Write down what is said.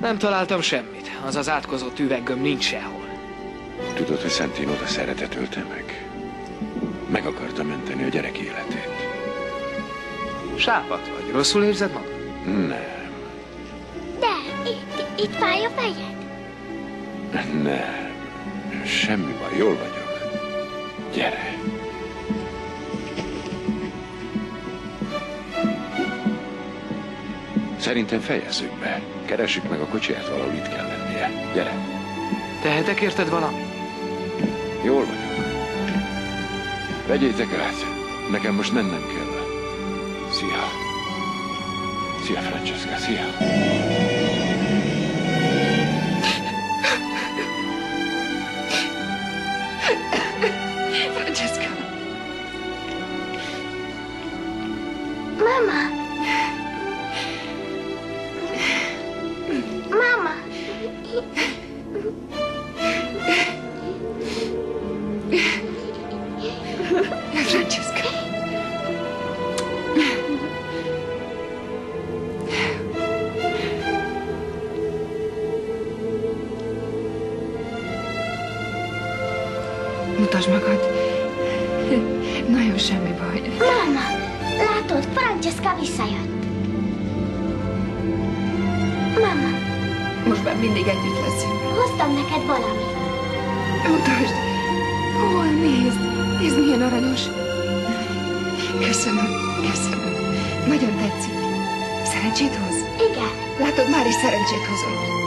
Nem találtam semmit. Az az átkozott üveggömb nincs sehol. Tudod, hogy Szentén oda szeretet ölte meg? Meg akarta menteni a gyerek életét. Sápat vagy. Rosszul érzed magad? Nem. De, itt fáj a fejed? Nem. Semmi baj, jól vagyok. Gyere. Szerintem fejezzük be. Keressük meg a kocsiját, valahol itt kell lennie. Gyere. Tehetek érted valami? Jól vagyok. Vegyétek át. Nekem most mennem kell. Szia. Szia, Francesca, szia. Francesca. Mama. Mama. Francesca. Mutasd magad. Nagyon semmi baj. Mama, látod, Francesca visszajött. Mama. Most már mindig együtt leszünk. Hoztam neked valamit. Mutasd. Hol, nézd. Nézd, milyen aranyos. Köszönöm, köszönöm. Nagyon tetszik. Szerencsét hoz? Igen. Látod, már is szerencsét hozott.